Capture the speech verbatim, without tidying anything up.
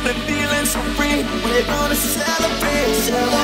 been feeling so free. We're gonna celebrate, celebrate.